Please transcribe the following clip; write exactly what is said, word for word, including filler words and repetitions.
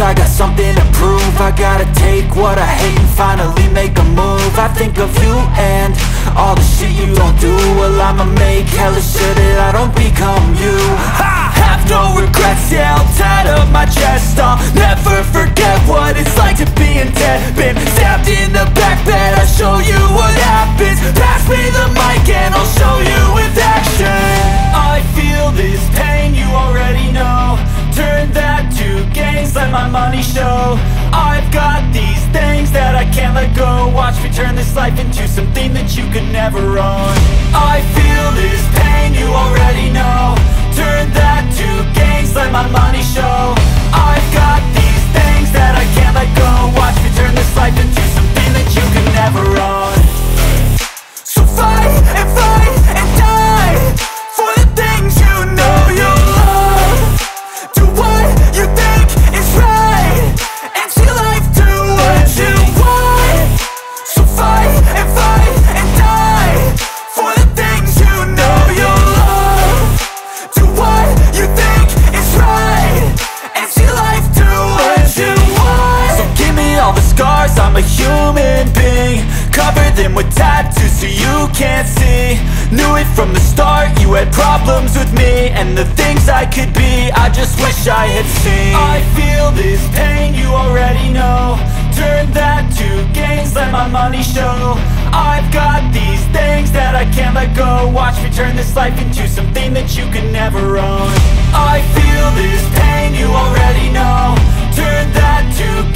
I got something to prove. I gotta take what I hate and finally make a move. I think of you and all the shit you don't do. Well, I'ma make hella sure that I don't become you. I have no regrets, yeah, I'll tie up my chest. I'll never forget what it's like to be in debt. Been stabbed in the back bed, I'll show you what happens. Pass me the mic and I'll show you with action. I feel this pain, you already know. Turn that to gains, let my money show. I've got these things that I can't let go. Watch me turn this life into something that you could never own. I feel this pain, you already know. Turn that to gains, let my money show. I've got these things that I can't let go. Watch me turn this life into something that you could never own. So fight and fight and die for the things you know you love. Do what you think is right and see life do what you want. So fight and fight and die for the things you know you love. Do what you think is right and see life do what you want. So give me all the scars, I'm a human being. Cover them with tattoos so you can't see. Knew it from the start, you had problems with me and the things I could be, I just wish I had seen. I feel this pain, you already know. Turn that to gains, let my money show. I've got these things that I can't let go. Watch me turn this life into something that you could never own. I feel this pain, you already know. Turn that to